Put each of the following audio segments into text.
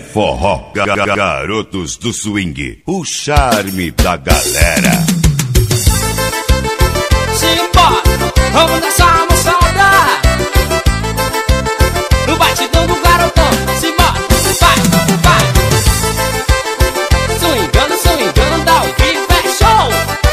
forró, garotos do swing, o charme da galera. Simbora, vamos dançar, moçada, no batidão do garotão. Simbora, vai, swingando, ao vivo é show.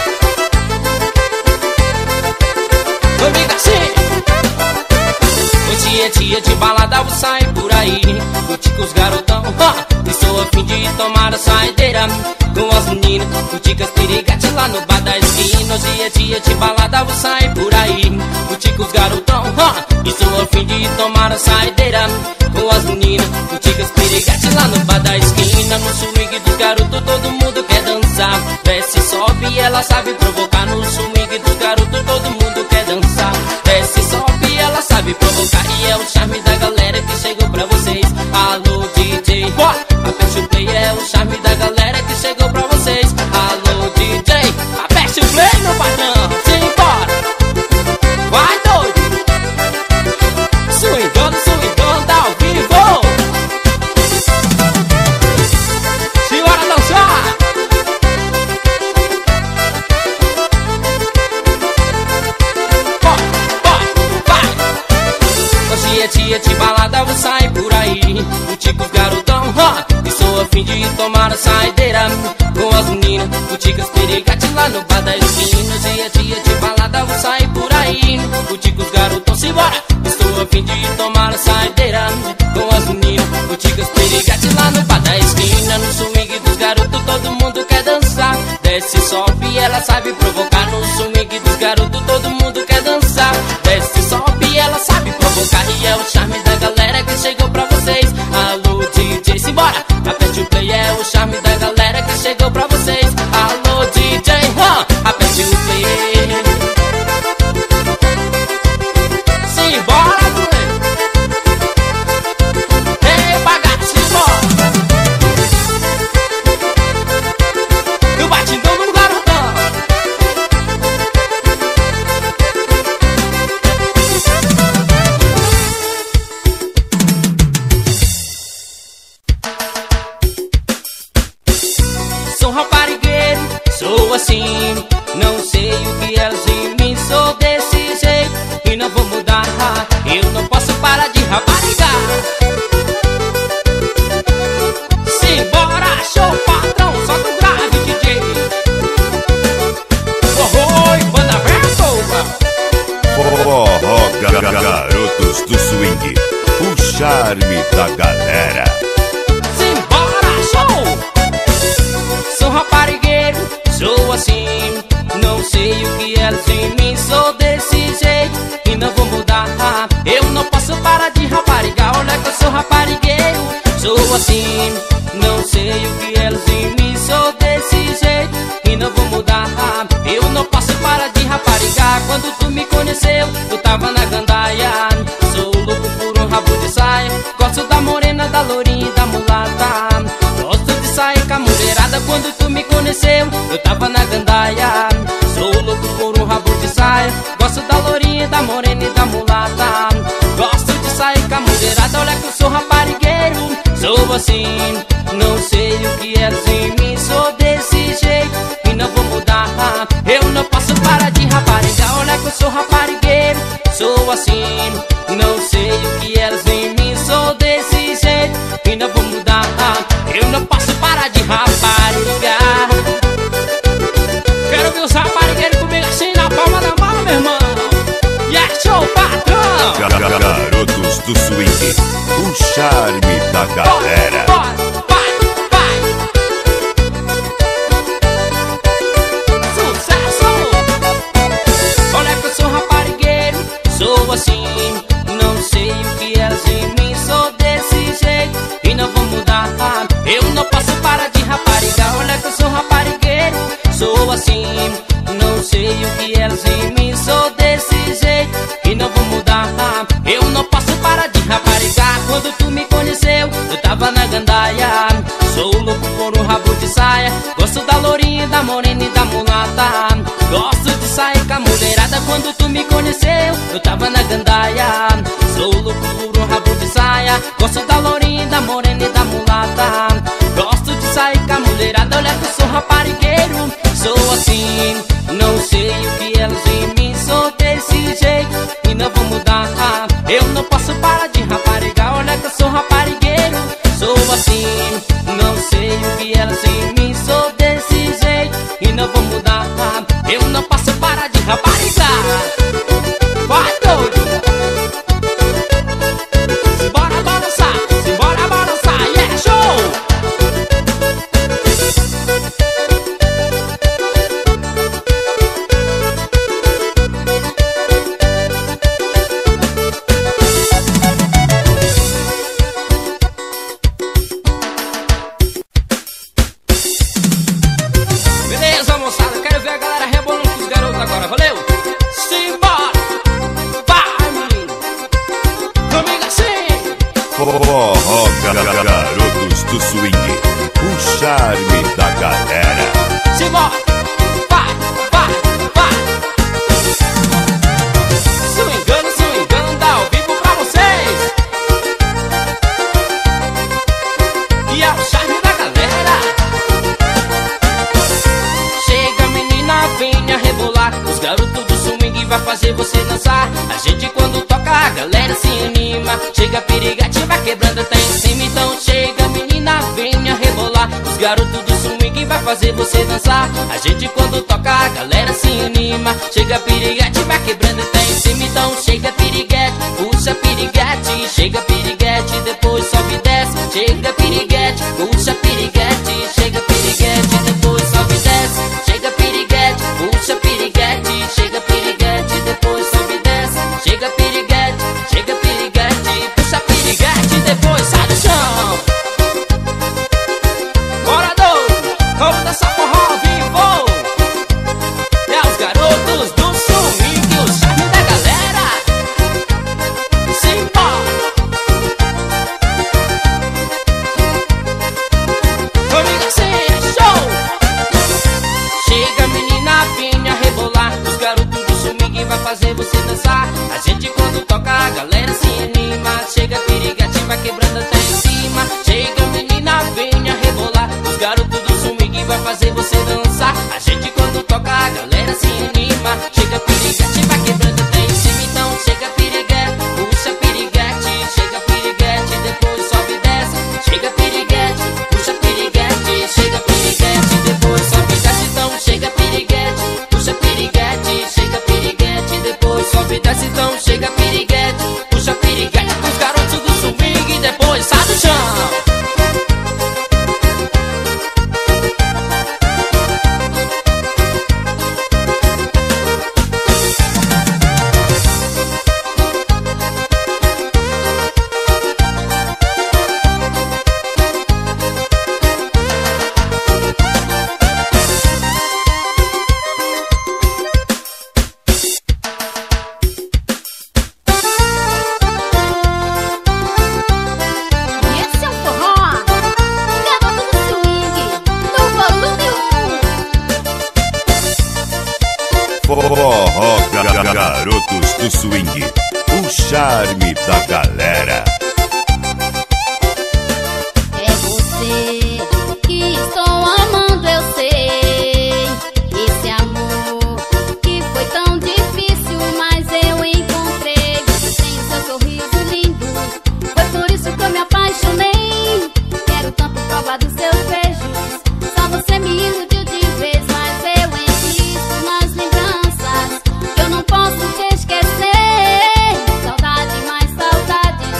Comigo assim. Hoje é dia de balada, vou sair por aí, curtir com os garotão, e sou a fim de tomar a saideira com as meninas, curtir com as piriguetes lá no bar da esquina. Hoje é dia de balada, vou sair por aí, curtir com os garotão, e sou a fim de tomar a saideira com as meninas, curtir com as piriguetes lá no bar da esquina. No swing dos garotos todo mundo quer dançar, desce, sobe e ela sabe provocar. No swing dos garotos todo mundo quer dançar, desce, sobe e ela sabe provocar. E é o charme da galera que chegou pra vocês. Alô DJ, aperte o play, é o charme da galera que chegou pra vocês. Alô DJ, aperte o play, meu patrão. Simbora, vai doido, swingando, ao vivo. Simbora dançar. Vai. Hoje é dia de balada, vou sair por aí, curtir com os garotão, e sou a fim de tomar a saideira com as meninas, curtir com as piriguetes lá no bar da esquina. Hoje é dia de balada, vou sair por aí, curtir com os garotão. Simbora, estou a fim de tomar a saideira com as meninas, curtir com as piriguetes lá no bar da esquina. No swing dos garotos todo mundo quer dançar, desce, sobe e ela sabe provocar. No swing dos garotos todo mundo quer dançar, desce, sobe e ela sabe provocar. E é o charme da galera que chegou pra vocês. Alô DJ, simbora, aperte o play, é o charme da galera que chegou pra vocês. Alô DJ, aperte o play. Simbora, moleque. Ei, bagaço, simbora. No batidão do garotão. Sou raparigueiro, sou assim, não sei o que elas em mim. Sou desse jeito e não vou mudar, eu não posso parar de raparigar. Simbora, show patrão, solta o grave, DJ. Oi, banda verso. Forró, garotos do swing, o charme da galera. Simbora, show. Sou raparigueiro, sou assim, não sei o que elas em mim. Sou desse jeito e não vou mudar, eu não posso parar de raparigar. Olha que eu sou raparigueiro, sou assim, não sei o que elas em mim. Sou desse jeito e não vou mudar, eu não posso parar de raparigar. Quando tu me conheceu, eu tava na gandaia, sou louco por um rabo de saia. Gosto da morena, da lourinha e da mulata, gosto de sair com a mulherada. Quando tu me conheceu, eu tava na gandaia, sou louco por um rabo de saia. Gosto da lourinha, da morena e da mulata, gosto de sair com a mulherada. Olha que eu sou raparigueiro, sou assim, não sei o que elas em mim. Sou desse jeito e não vou mudar, eu não posso parar de raparigar. Olha que eu sou raparigueiro, sou assim, não sei o que elas em mim. Sou desse jeito e não vou mudar, eu não posso parar de raparigar. Quero ver os raparigueiros comigo assim na palma da mão, meu irmão. E é show, patrão. Garotos do swing, o charme da galera. Vai. Sucesso. Olha que eu sou raparigueiro, sou assim, não sei o que elas em mim. Sou desse jeito e não vou mudar, eu não posso parar de raparigar. Olha que eu sou raparigueiro, sou assim, não sei o que elas em mim. Sou desse jeito e não vou mudar, eu não posso parar de raparigar. Quando tu me conheceu, eu tava na gandaia, sou louco por um rabo de saia. Gosto da lourinha, da morena e da mulata, gosto de sair com a mulherada. Quando tu me conheceu, eu tava na gandaia, sou louco por um rabo de saia. Gosto da lourinha, da morena e da mulata, olha que eu sou raparigueiro, sou assim, não sei o que elas em mim, sou desse jeito e não vou mudar. Eu não posso parar de raparigar, olha que eu sou raparigueiro, sou assim, não sei o que elas em mim, sou desse jeito e não vou mudar. Eu não posso parar de raparigar. Vai doido! Simbora balançar, yeah, show! Beleza, moçada, quero ver a galera rebolando com os garotos agora, valeu? Simbora! Vai, menino! Comigo assim! Forró, garotos do swing, o charme da galera. Simbora! Vai! Swingando, dá ao vivo pra vocês! E é o charme da galera! Chega, menina, venha rebolar. Os garotos do swing vai fazer você dançar. A gente quando toca, a galera se anima. Chega, piriguete, vai quebrando até em cima. Então chega, menina, venha rebolar. Os garotos do swing vai fazer você dançar. A gente quando toca, a galera se anima. Chega, piriguete, vai quebrando até em cima. Então chega, piriguete, puxa piriguete. Chega, piriguete, depois sobe e desce. Chega, piriguete, puxa piriguete. Chega, piriguete, depois sobe e desce. Chega, piriguete, puxa piriguete. Chega, piriguete, depois sobe e desce. Chega, piriguete, puxa piriguete. Depois sai do chão. Bora doido, vamos dançar forró ao vivo. É os garotos do swing, o charme da galera. Simbora. Comigo assim, show. Chega, menina, venha rebolar. Os garotos do swing vai fazer você dançar. A gente quando toca, a galera se anima. Chega, piriguete, vai quebrando até em cima. Chega, menina, venha rebolar. Os garotos do swing vai fazer você dançar. A gente quando toca, a galera se anima. Chega, piriguete, vai quebrando até em cima. Então chega, piriguete, puxa piriguete. Chega, piriguete, depois sobe e desce. Chega, piriguete, puxa piriguete. Chega, piriguete, depois sobe e desce. Então chega, piriguete, puxa piriguete. Chega, piriguete, depois sobe e desce. Então chega, piriguete, puxa piriguete. Os garotos do swing depois sai do chão. Esse é o forró, garoto do swing, no volume 1. Forró, garotos do swing, o charme da galera. É você que estou amando, eu sei. Esse amor que foi tão difícil, mas eu encontrei. Você tem o seu sorriso lindo, foi por isso que eu me apaixonei. Quero tanto provar dos seus beijos, só você me iludiu de vez. Mas eu insisto nas lembranças que eu não posso te esquecer. Saudade, mais saudade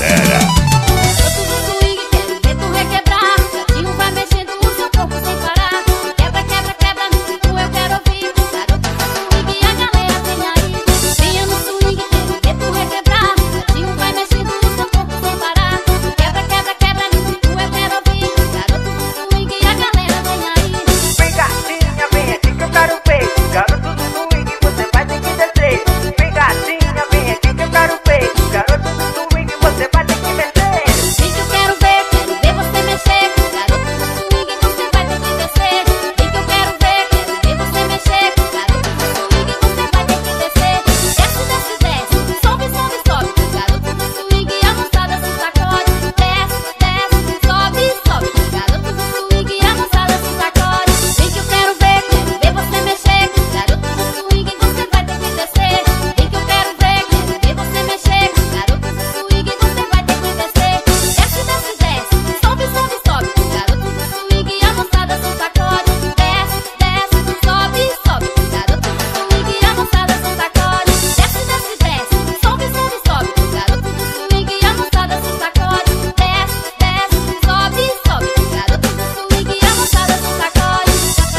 galera. Garoto do swing, quero ver tu requebrar. Gatinho vai mexendo o seu corpo sem parar. Quebra, quebra, quebra, no ritmo eu quero ouvir. Garoto do swing, a galera vem aí. Venha no swing, quero ver tu requebrar. Gatinho vai mexendo o seu corpo sem parar. Quebra, quebra, quebra, no ritmo eu quero ouvir. Garoto do swing, a galera vem aí. Vem gatinha, vem aqui que eu quero ver. Garoto do swing, você vai ter que descer. Vem gatinha, vem aqui que eu quero ver. Garoto do swing, você vai ter que descer. Vem que eu quero ver você mexer. Garoto do swing, você vai ter que descer. Vem que eu quero ver você mexer. Garoto do swing, você vai ter que descer. Desce, desce, desce, sobe, sobe, sobe. Garoto do swing, a moçada se sacode. Desce, desce, sobe, sobe. Garoto do swing, a moçada se sacode. Vem que eu quero ver você mexer. Garoto do swing, você vai ter que descer. Vem que eu quero ver você mexer. Garoto do swing, você vai ter que descer. Desce, desce, desce, sobe, sobe, sobe. Garoto do swing, a moçada se sacode. Desce, desce, sobe, sobe. Garoto do swing, a moçada se sacode. Desce, desce, desce, sobe, sobe, sobe. Garoto do swing, a moçada se sacode. Desce, desce, sobe, sobe. Garoto do swing, a moçada se sacode.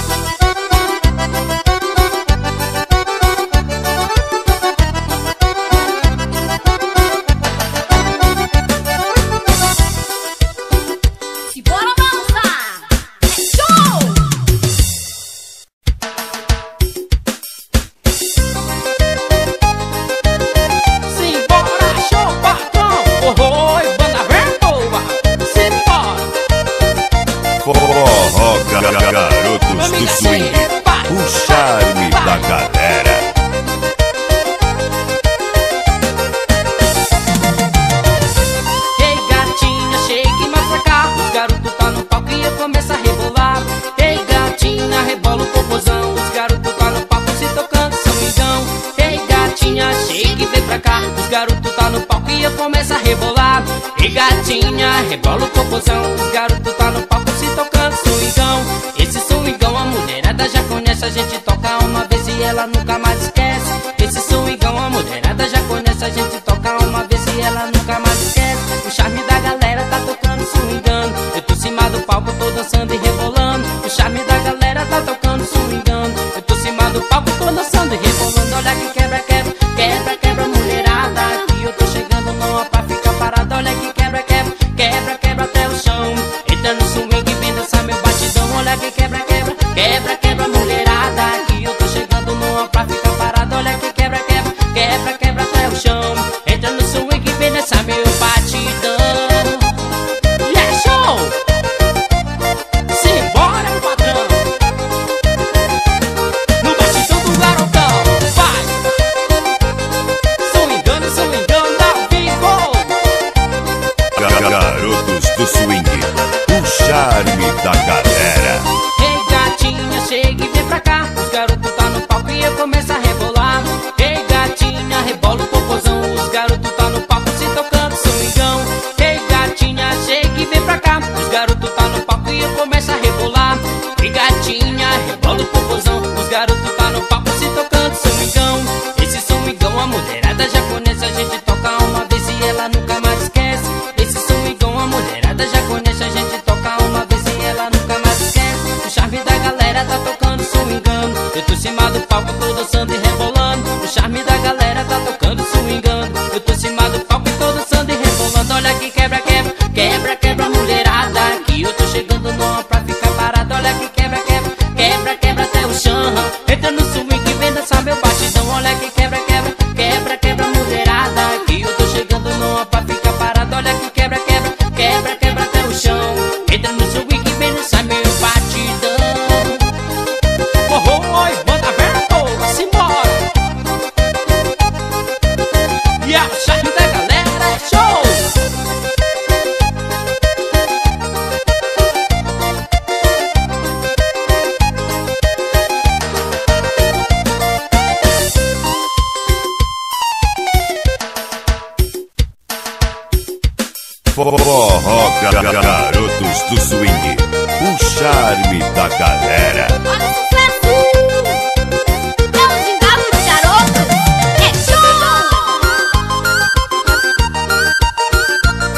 Se bora balançar, é show! Simbora, show, patrão. Oi, banda bem boa. Simbora. Forró Garotos do Swing, o charme da galera. Ei, gatinha, chega e mais pra cá. Os garotos tá no palco e eu começo a rebolar. Ei, gatinha, rebola o popozão. Os garotos tá no palco se tocando swingão. Ei, gatinha, chega e vem pra cá. Os garotos tá no palco e eu começo a rebolar. Ei, gatinha, rebola o popozão. Os garotos tá no palco se tocando swingão. Esse swingão a mulherada já conhece. A gente toca uma vez e ela nunca mais esquece. Esse swingão a mulherada já conhece. A gente toca uma vez e ela nunca mais esquece. O charme da galera tá tocando swingando. Eu tô cima do palco, tô dançando e rebolando. O charme da galera tá tocando swingando. Eu tô cima do palco, tô dançando e rebolando. Olha que quebra, quebra, quebra, quebra mulherada. Aqui eu tô chegando, não é pra ficar parada. Olha que quebra, quebra, quebra, quebra até o chão. Entra no swing, vem dançar meu batidão. Olha que quebra, quebra, quebra, quebra mulherada. Aqui eu tô chegando, não é pra ficar parada. Olha que quebra, quebra, quebra, quebra até o chão. Entra no swing, vem dançar meu batidão. E é show! Simbora, patrão! No batidão do garotão, vai! Swingando, swingando ao vivo! Garotos do Swing, o charme da galera. Ei, gatinha, chega e vem pra cá. Os garotos tá no palco e eu começo a rebolar. Ei, gatinha, rebola o popozão. Os garotos tá no palco se tocando swingão. Ei, gatinha, chega e vem pra cá. Os garotos tá no palco e eu começo a rebolar. Ei, gatinha, rebola o popozão. Os garotos tá no palco se tocando swingão. Esse swingão a mulherada já conhece. A gente toca uma vez e ela nunca mais esquece. Esse swingão a mulherada já conhece. A gente toca uma vez e ela nunca mais esquece. O charme da galera tá tocando swingando. Eu tô cima do palco, tô dançando e rebolando. O charme da galera tá tocando swingando. Eu tô cima do palco e tô dançando e rebolando. Olha que quebra, quebra, quebra, quebra mulherada. Aqui eu tô chegando, não é pra ficar parado. Olha que quebra, quebra, quebra, quebra até o chão. Entra no swing e vem dançar meu batidão. Olha que quebra, quebra, quebra, quebra mulherada. Aqui eu tô chegando, não é pra ficar parado. Olha que quebra, quebra, quebra, quebra até o chão. Entra no swing e vem dançar meu batidão. Oi, banda bem boa, simbora! E a charme da galera é show! Forró Garotos do Swing, o charme da galera. Olha o sucesso! É o gingado dos garotos! É show!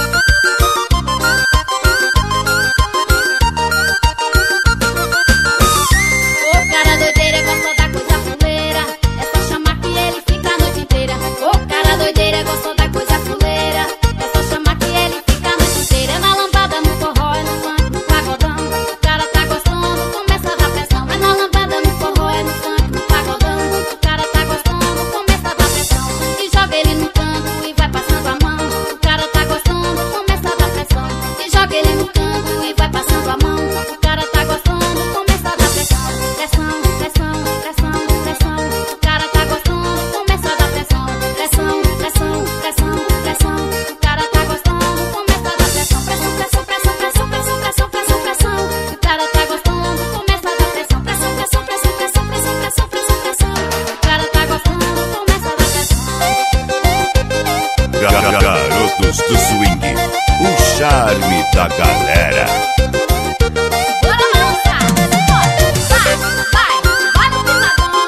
charme da galera. Bora balançar, vai no pisadão.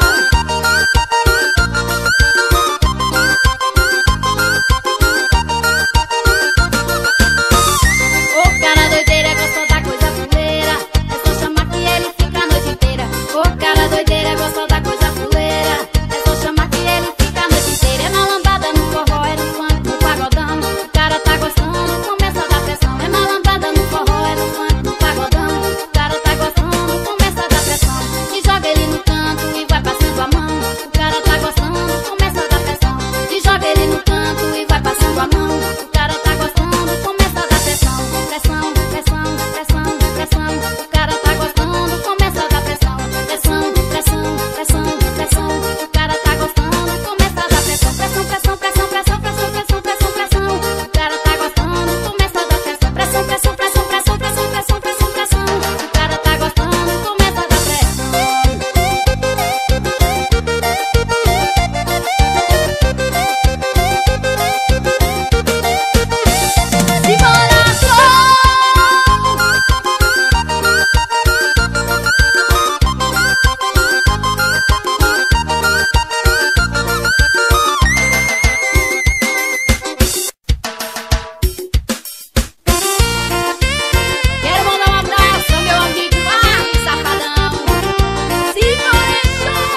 O cara doideira gosta da coisa fuleira, é só chamar que ele fica a noite inteira. O cara doideira gosta da coisa fuleira, é só chamar que ele fica a noite inteira. É na lambada, no forró, é no funk, no pagodão. O cara tá gostando, começa a dar pressão. É na lambada, no forró, é no funk, no pagodão. O cara tá gostando, começa a dar pressão. E joga ele no canto e vai passando a mão. O cara tá gostando, começa a dar pressão. E joga ele no canto e vai passando a mão. O cara tá gostando, começa a dar pressão. Pressão, pressão, pressão, pressão. O cara tá gostando, começa a dar pressão. Pressão, pressão, pressão, pressão. O cara tá gostando, começa a dar pressão. Pressão, pressão, pressão, pressão, pressão, pressão, pressão, pressão. O cara tá gostando, começa a dar pressão. Pressão, pressão, pressão, pressão, pressão, pressão, pressão, pressão. O cara tá gostando, começa a dar pressão. Simbora, show! Quero mandar um abraço ao meu amigo Marcos Safadão. Simbora, show!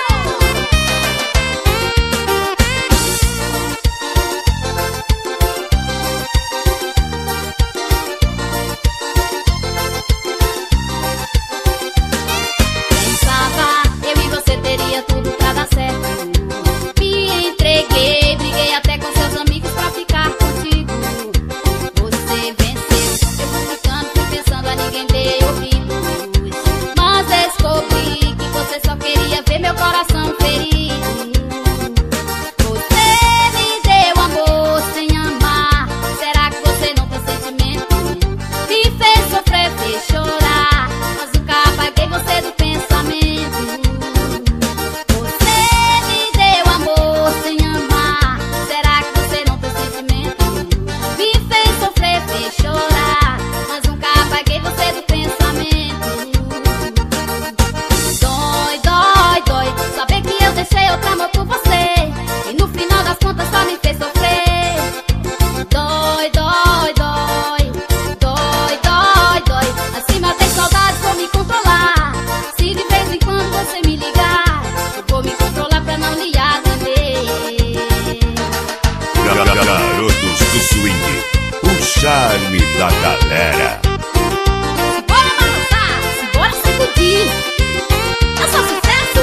Pensava, eu e você teria tudo pra dar certo. Me entreguei, briguei até com seus amigos pra ficar contigo. Você venceu, eu fui ficando, fui pensando, a ninguém dei ouvidos. Mas descobri que você só queria ver meu coração ferido. Você me deu amor sem amar. Será que você não tem sentimento? Me fez sofrer, fez chorar, mas nunca apaguei você do pensamento. Você me deu amor sem amar. Será que você não tem sentimento? Me fez sofrer, fez chorar, mas nunca apaguei você do pensamento. Dói, dói, dói saber que eu deixei outro amor por você, e no final das contas só me fez sofrer. Dói, dói, dói, dói, dói, dói. Acima tem saudades, vou me controlar. Se de vez em quando você me ligar, eu vou me controlar pra não lhe atender. Garotos do swing, o charme da galera. Bora balançar, bora sacudir. É só sucesso.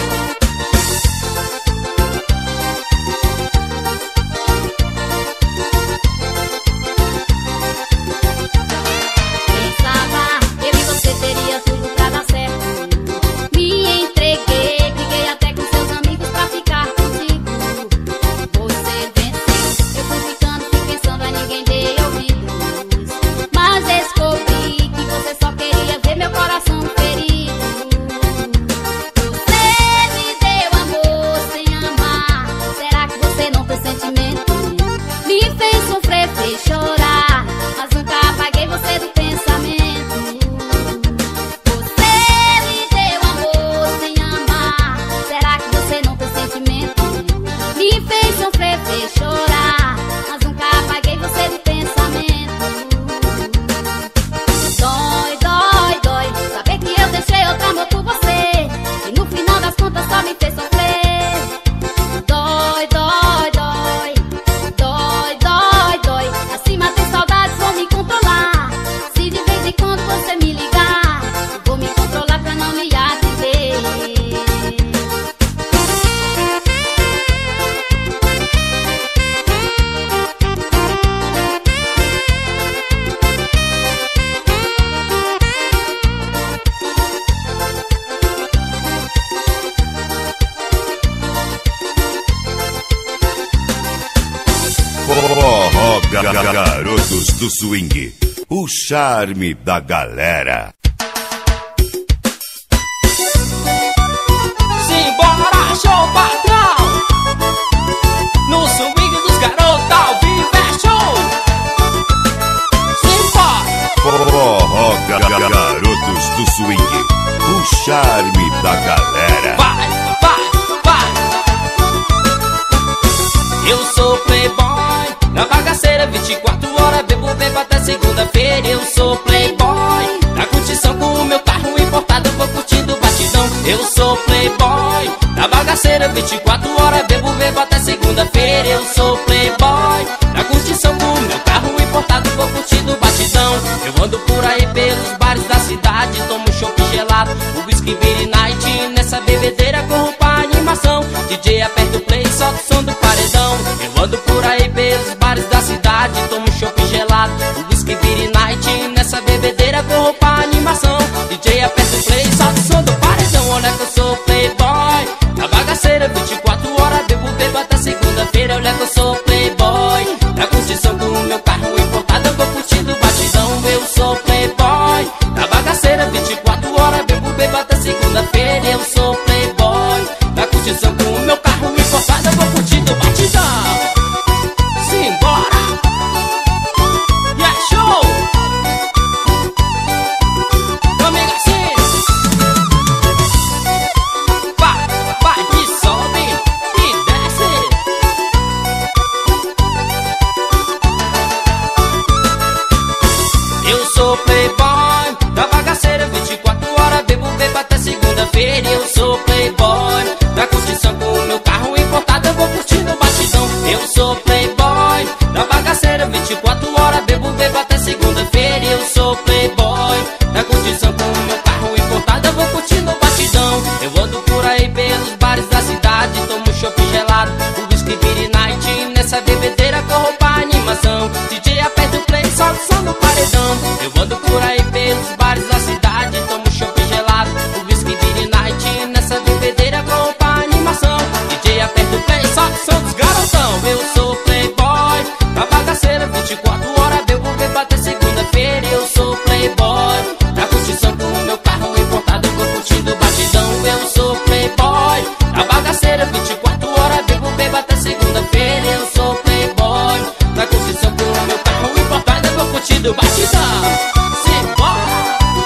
Pensava, eu e você teria tudo pra dar certo. Me entreguei, briguei até com seus amigos pra ficar contigo. Você venceu, eu fui ficando, fui pensando, a ninguém dei ouvidos. Mas descobri que você só queria ver meu coração ferido. Você me deu amor sem amar. Será que você não tem sentimento? Me fez sofrer, fez chorar, mas nunca apaguei você do pensamento. Você me deu amor sem amar. Será que você não tem sentimento? Me fez sofrer, fez chorar, mas nunca apaguei você do pensamento. Dói, dói, dói saber que eu deixei outro amor por você, e no final das contas só me fez sofrer. Dói, dói, dói, dói, dói, dói. Acima tem saudades, vou me controlar. Se de vez em quando você me ligar, eu vou me controlar pra não lhe atender. Forró, garotos do swing, o charme da galera. Simbora, show patrão. No swing dos garotos ao vivo é show. Garotos do swing, o charme da galera. Vai, vai, vai. Eu sou playboy, na bagaceira 24 horas, bebo até segunda-feira. Eu sou playboy, na curtição com o meu carro importado, eu vou curtindo batidão. Eu sou playboy, na bagaceira 24 horas, bebo até segunda-feira. Eu sou playboy, na curtição com o meu carro importado, eu vou curtindo batidão. Eu ando por aí pelos bares da cidade, tomo chopp gelado, o whisky Beer Night. Nessa bebedeira corro pra animação, DJ aperta o play, solta o som do paredão. Eu ando por aí pelos bares da cidade, tomo chopp gelado, o whisky Beer Night. Nessa bebedeira corro pra animação, DJ aperta o play, solta o som do paredão. Olha que eu sou playboy, na bagaceira 24 horas, bebo até segunda-feira. Olha que eu sou playboy, na curtição com o meu carro importado, eu vou curtindo batidão. Eu sou playboy, na bagaceira 24 horas, bebo até segunda-feira. Eu sou playboy, na curtição com o meu carro importado, eu vou curtindo batidão. Simbora! Yeah, show! Comigo assim! Vai, vai, e sobe e desce! Eu sou playboy, da bagaceira 24 horas, bebo até segunda-feira. Eu sou playboy, da curtição com o meu carro importado, eu vou curtindo batidão. Eu sou playboy, da bagaceira 24 horas, bebo até segunda-feira. Eu sou playboy, da curtição com o meu carro importado, eu vou curtindo batidão. Eu ando por aí pelos bares da cidade, tomo chopp gelado, o whisky Beer Night. Nessa bebedeira corro pra animação, DJ aperta o play, solta o som do paredão. Eu ando por aí pelos bares da cidade, tomo chopp gelado, o whisky Beer Night. Nessa bebedeira corro pra animação, DJ aperta o play, solta o som dos garotão. Eu sou playboy, na bagaceira 24 horas, bebo até segunda-feira. Eu sou playboy, na curtição com o meu carro importado, eu vou curtindo batidão. Eu sou playboy, na bagaceira 24 horas, bebo até segunda-feira. Eu sou playboy, na curtição com o meu carro importado, eu vou curtindo batidão. Simbora!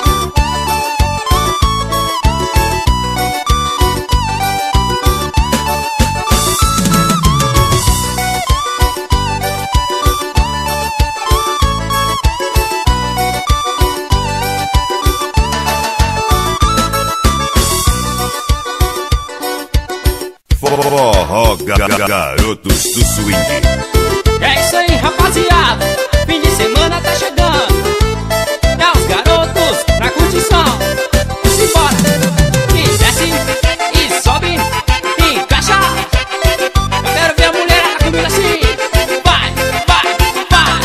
Forró Garotos do swing. É isso aí, rapaziada, fim de semana tá chegando. É os garotos na curtição. Simbora! E desce, e sobe, e encaixa. Eu quero ver a mulher comigo assim. Vai, vai, vai.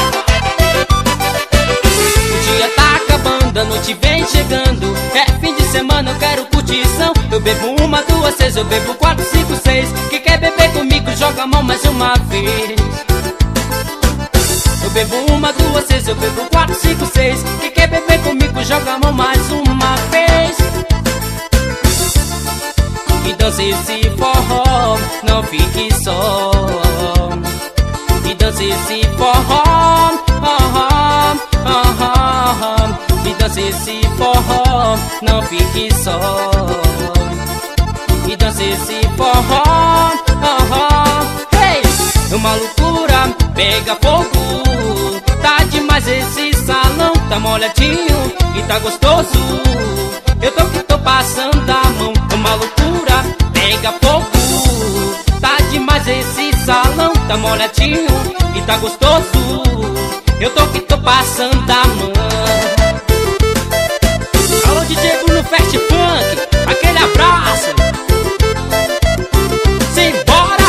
O dia tá acabando, a noite vem chegando. É fim de semana, eu quero curtição. Eu bebo uma, duas, seis, eu bebo 4, 5, 6. Quem quer beber comigo, joga a mão mais uma vez. Eu bebo uma, duas, seis, eu bebo 4, 5, 6. Quem quer beber comigo, joga a mão mais uma vez. E dance esse forró, não fique só. E dance esse forró, e dance esse forró, não fique só. E dance esse forró, hey! Uma loucura, pega fogo. Tá demais esse salão, tá molhadinho e tá gostoso. Eu tô passando a mão. Uma loucura, pega fogo. Tá demais esse salão, tá molhadinho e tá gostoso. Eu tô passando a mão. Alô DJ Bruno Fast Funk, aquele abraço. Simbora!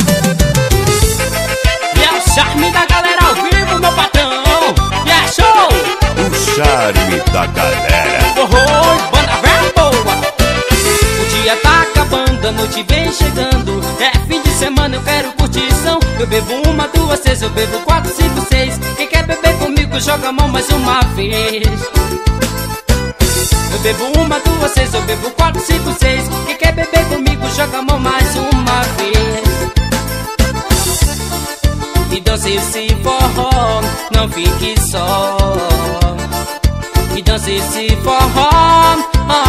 E é o charme da galera ao vivo, meu patrão. E é show! O charme da galera. Oi, banda velha boa. O dia tá acabando, a noite vem chegando. É fim de semana, eu quero curtição. Eu bebo uma, duas, seis, eu bebo 4, 5, 6. Quem quer beber comigo, joga a mão mais uma vez. Eu bebo uma, duas, seis, eu bebo 4, 5, 6. Quem quer beber comigo, joga a mão mais uma vez. E dance esse forró, não fique só. e dança esse forró,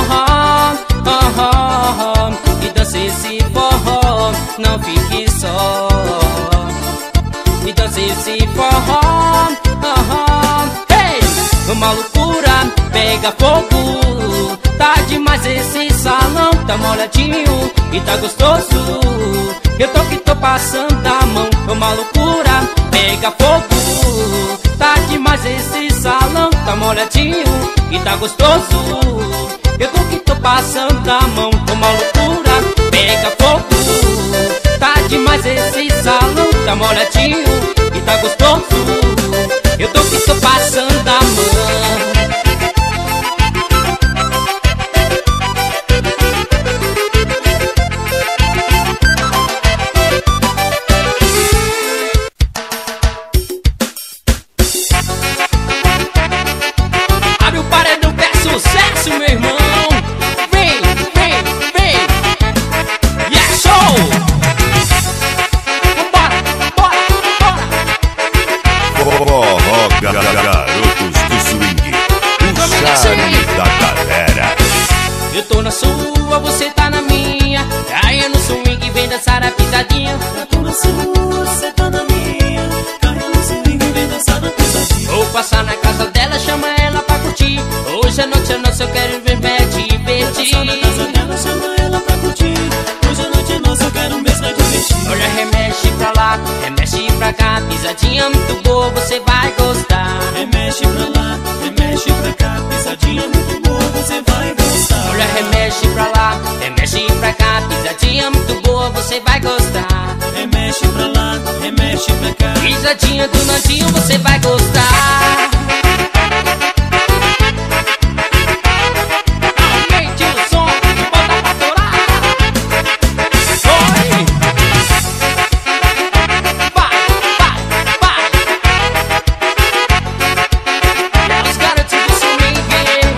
e dança esse forró, não fique só. E dança esse forró, hey! Uma loucura pega fogo, tá demais esse salão, tá molhadinho e tá gostoso. Eu tô passando a mão, uma loucura pega fogo, tá demais esse salão, tá molhadinho e tá gostoso. Eu tô passando a mão, uma loucura pega fogo, tá demais esse salão, tá molhadinho e tá gostoso. Eu tô passando a mão. Abre o paredão que é sucesso, meu irmão. Vem, vem, vem. Yes, show. Vambora, bora, bora. Forró, garotos do swing, o charme da galera. Eu tô na sua, você tá na minha. Caia no swing, vem dançar a pisadinha. Eu tô na sua, você tá na minha. Caia no swing, vem dançar a pisadinha. Vou passar na casa dela, chama ela pra curtir. Hoje a noite é nossa, eu quero ver me divertir. Vou passar na casa dela, chama ela pra curtir. Hoje a noite é nossa, eu quero mesmo é divertir. Olha, remexe pra lá, remexe pra cá. Pisadinha muito boa, você vai gostar. Remexe pra lá, remexe pra cá. Pisadinha muito boa, você vai gostar. Olha, remexe pra lá, remexe pra cá. Pisadinha muito boa, você vai gostar. Remexe pra lá, remexe pra cá. Pisadinha do Nandinho, você vai gostar. Aumente o som e bota pra torar. Oi! Vai, vai, vai. É os garotos do swing.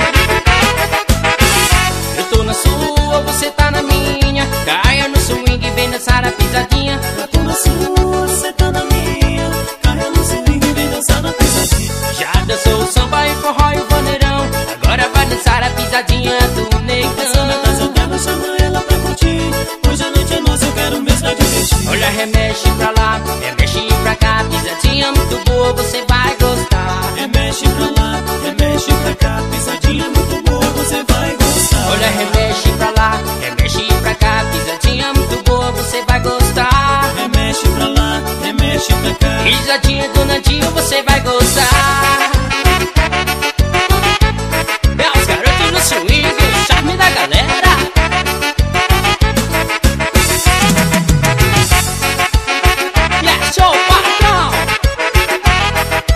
Eu tô na sua, você tá na minha. Caia no swing, vem dançar a pisadinha. Eu tô na sua, você tá na minha. Caia no swing, vem dançar a pisadinha. Já dançou o samba e forró e o vaneirão, agora vai dançar a pisadinha do Passa na casa negão. dela, chama ela pra curtir. Hoje a noite é nossa, eu quero mesmo é divertir. Olha, remexe pra lá, remexe pra cá. Pisadinha muito boa, você vai gostar. Remexe pra lá, remexe pra cá. Pisadinha muito boa, você vai gostar. Olha, remexe pra lá, remexe pra cá. Pisadinha muito boa, você vai gostar. Remexe pra lá, remexe pra cá. Pisadinha do Nandinho, você vai gostar. É os garotos no swing, o charme da galera. Yeah, show, patrão.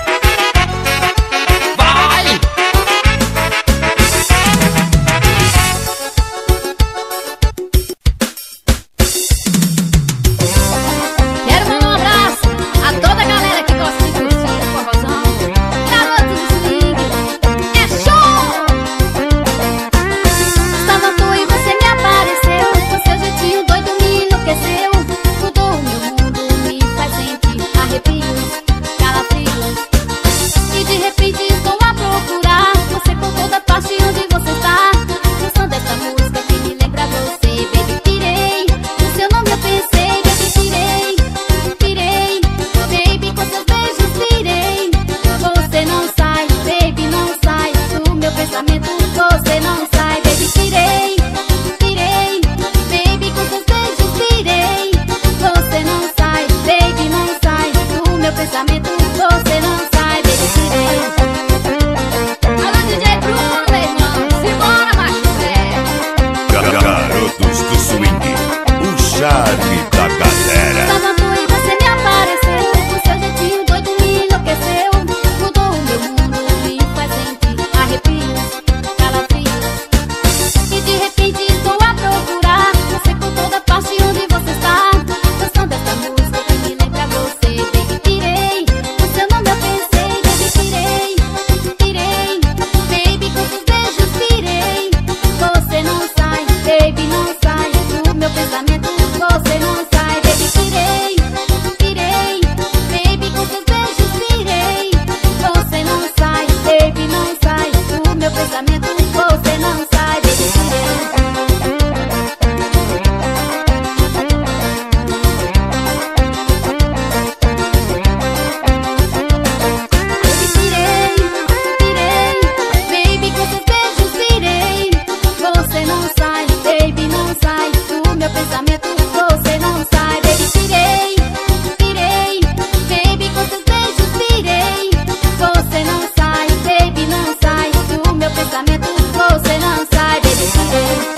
pensamento você não sai, baby, tirei. Pensamento você não sai, baby, tirei, tirei, baby, com seus beijos pirei. Você não sai, baby, não sai do meu pensamento. Você não sai, baby, tirei.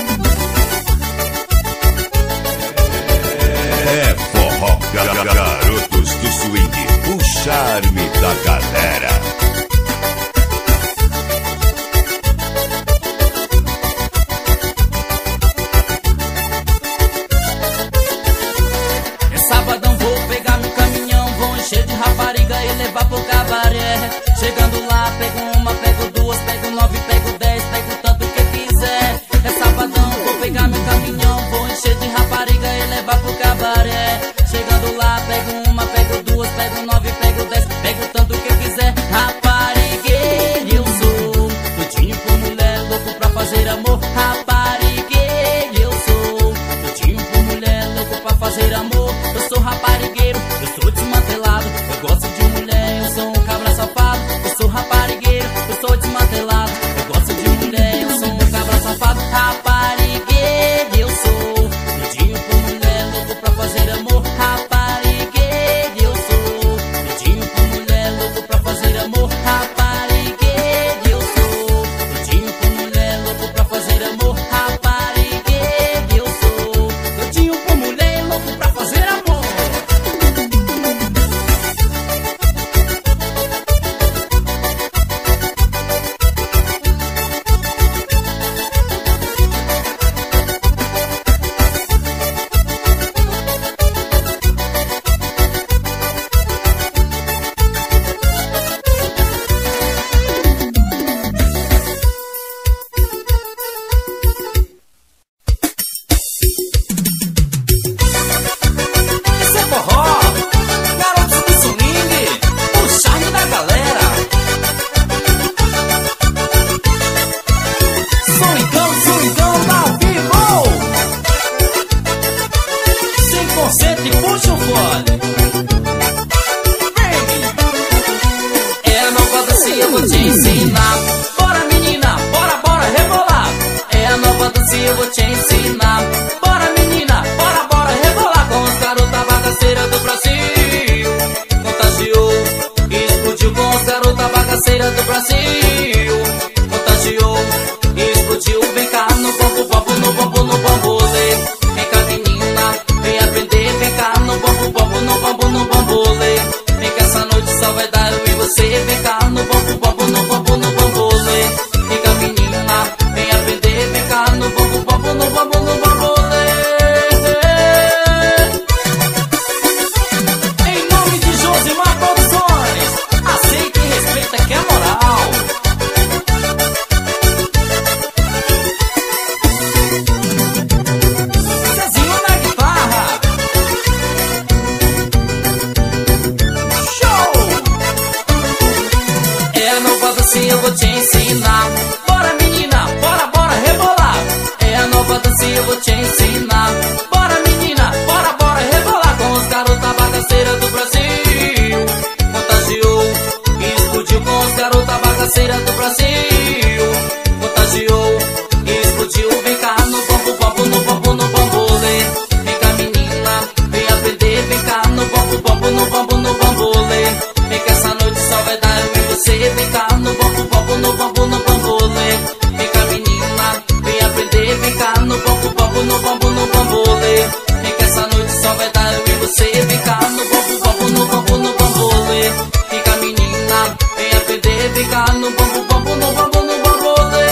Garotos garotos do swing, o charme da galera. É sabadão, vou pegar meu caminhão, vou encher de rapariga e levar pro cabaré. Chegando lá, pego uma, pego duas, pego 9, pego 10, pego tanto que quiser. É sabadão, vou pegar meu caminhão, vou encher de rapariga e levar pro cabaré. Chegando lá, pego uma, pego duas, pego 9, pego 10, pego tanto que quiser. Raparigueiro eu sou, doidinho por mulher, louco pra fazer amor. Raparigueiro eu sou, doidinho por mulher, louco pra fazer amor. Eu sou raparigueiro, eu sou desmantelado, eu gosto de mulher, eu sou um cabra safado. Eu sou raparigueiro, eu sou desmantelado, eu gosto de mulher, eu sou um cabra safado. Raparigueiro eu sou, doidinho por mulher, louco pra fazer amor. Raparigueiro eu sou, doidinho por mulher, louco pra fazer amor. Raparigueiro eu sou, doidinho por mulher, louco pra fazer amor. Raparigueiro eu sou, doidinho por mulher, louco pra fazer amor. Isso é forró, garotos do swing, o charme da galera. Swingão ao vivo. 100% e puxa o fone. É a nova dança, eu vou te ensinar. Bora menina, bora, bora rebolar. É a nova dança, eu vou te ensinar. Bora menina, bora, bora rebolar. Com os garota bagaceira do Brasil. Contagiou, explodiu com os garota bagaceira do Brasil. Contagiou, explodiu. Vem cá no bambu, bambu, no bambu, no bambolê. Vem cá menina, vem aprender. Vem cá no bambu, bambu, no bambu, no bambolê. Vem que essa noite só vai dar eu e você. Vem cá no bambu, bambu, no bambu, no bambolê. Vem cá menina, vem aprender. Vem cá no bambu, bambu, no bambu, no bambolê. Em nome de Josimar Produções, aceita e respeita que é moral. Zezinho na guitarra. Show! É a nova dança, eu vou te ensinar. Bora menina, bora, bora rebolar. É a nova dança, eu vou te ensinar. Bora menina, bora, bora rebolar. Com os garota bagaceira do Brasil. Contagiou, explodiu com os garota bagaceira do Brasil. Contagiou, explodiu. Vem cá no bambu, bambu, no bambu, no bambolê. Vem cá menina, vem aprender. Vem cá no bambu, bambu, no bambu, no bambolê. Vem que essa noite só vai dar eu e você. Vem cá no bambu, bambu, no bambu, no bambolê. Vem cá menina, vem aprender. Vem cá no bambu, bambu, no bambu, no bambolê. Vem que essa noite só vai dar eu e você. Vem cá no bambu, bambu, no bambu, no bambolê. Vem cá menina, vem aprender. Vem cá no bambu, bambu, no bambu, no bambolê.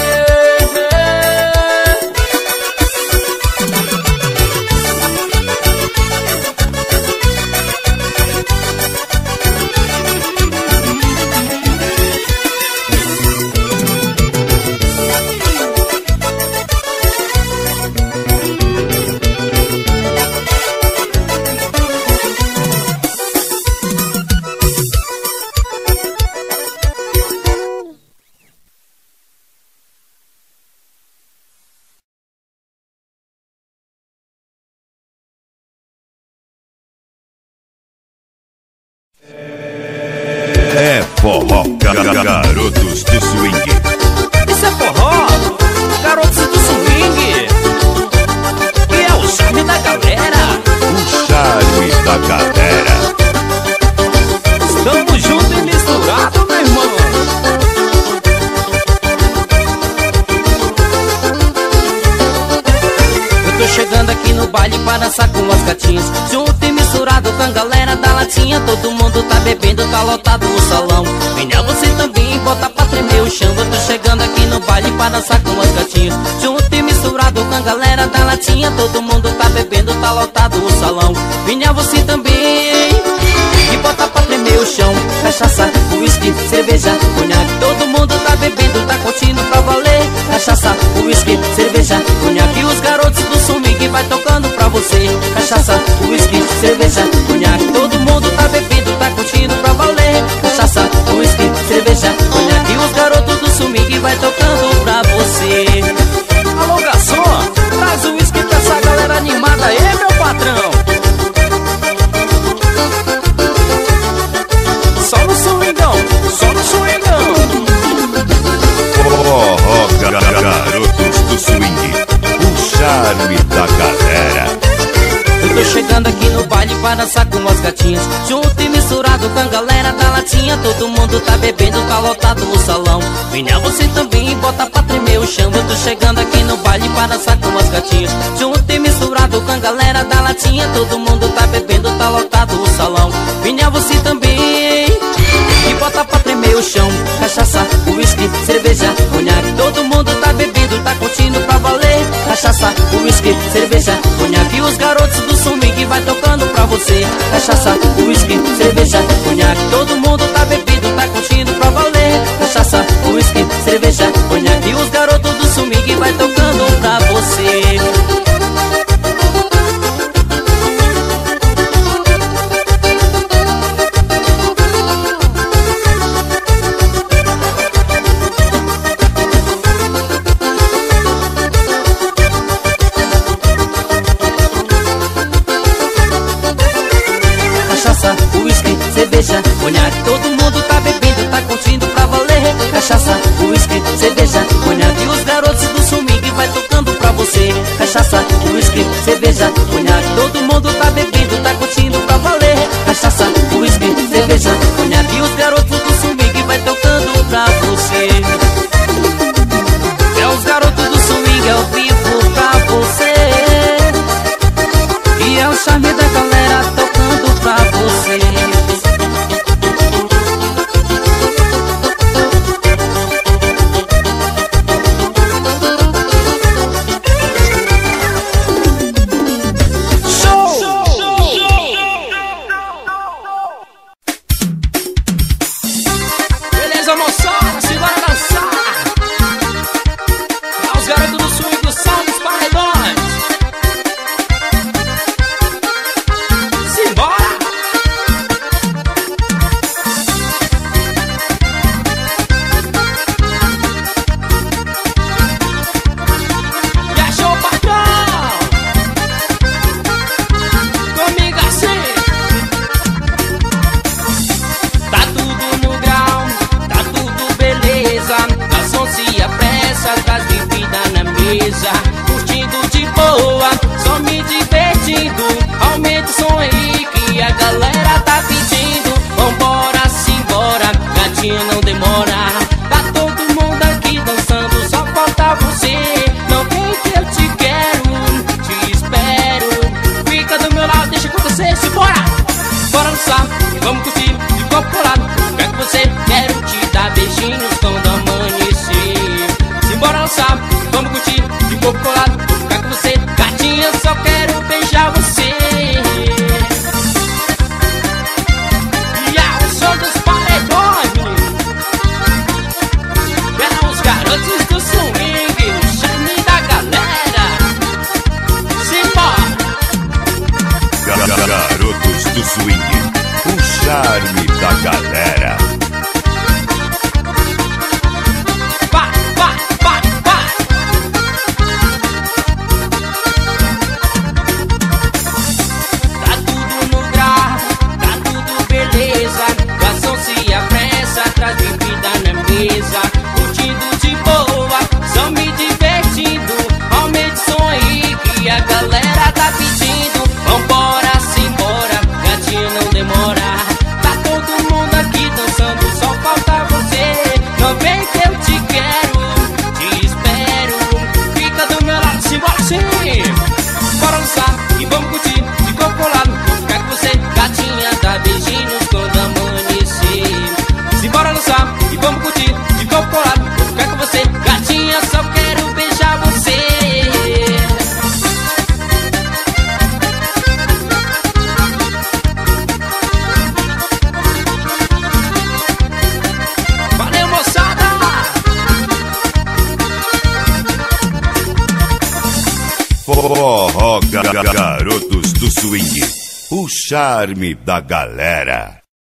É forró, garotos do swing. Isso é forró, garotos do swing. E é o charme da galera. O charme da galera. Estamos juntos e misturados, meu irmão. Eu tô chegando aqui no baile pra dançar com as gatinhas. Junto e misturado com a galera da latinha. gatinhas, todo mundo tá bebendo, tá lotado o salão. Venha você também, bota pra tremer o chão. Eu tô chegando aqui no baile pra dançar com as gatinhas. Junto e misturado com a galera da latinha, todo mundo tá bebendo, tá lotado o salão. Venha você também e bota pra tremer o chão. Cachaça, uísque, cerveja, conhaque, todo mundo tá bebendo, tá curtindo pra valer. Cachaça, uísque, cerveja, conhaque, e os garotos do swing vai tocando pra você. Cachaça, uísque, cerveja, conhaque, todo mundo tá bebendo, tá curtindo pra valer. Cachaça, uísque, cerveja, conhaque, e os garotos do swing vai tocando pra você. Alô, garçom, traz o uísque pra essa galera animada aí, meu patrão. Só no swingão, só no swingão. Garotos do swing, o charme da galera. Eu tô chegando aqui no baile pra dançar com as gatinhas. Junto e misturado com a galera da latinha, todo mundo tá bebendo, tá lotado o salão. Venha você também, bota pra tremer o chão. Eu tô chegando aqui no baile pra dançar com as gatinhas. Junto e misturado com a galera da latinha, todo mundo tá bebendo, tá lotado o salão. Venha você também e bota pra tremer o chão. Cachaça, uísque, cerveja, conhaque, todo mundo tá bebendo, tá curtindo pra valer. Cachaça, uísque, cerveja, conhaque, e os garotos do swing vai tocando pra você. Cachaça, uísque, cerveja, conhaque, todo mundo tá bebendo, tá curtindo pra valer. Cachaça, uísque, cerveja, conhaque, e os garotos do swing vai tocando pra você. Cerveja, conhaque, todo mundo tá bebendo, tá curtindo pra valer. Cachaça, uísque, cerveja, conhaque, e os garotos do swing vai tocando pra você. Cachaça, uísque, cerveja, conhaque, todo mundo tá bebendo, tá curtindo pra valer. Cachaça, uísque, cerveja, conhaque, e os garotos do swing vai tocando pra você. É os garotos do swing ao vivo pra você, e é o charme da galera tocando pra você. Curtindo de boa, só me divertindo. Aumenta o som aí que a galera tá pedindo. Vambora, simbora, gatinha não demora. Tá todo mundo aqui dançando, só falta você. Não vem que eu te quero, te espero. Fica do meu lado, deixa acontecer, simbora. Bora dançar, vamos curtir de corpo colado. Quer que você, quero te dar beijinhos quando amanhecer. Simbora dançar, vamos curtir de corpo colado. Quer que você, gatinha, só quero beijar você. quando amanhecer. Simbora dançar e vamos curtir de corpo colado. Vou ficar com você, gatinha, só quero beijar você. Valeu, moçada! Forró Garotos do Swing, o charme da galera.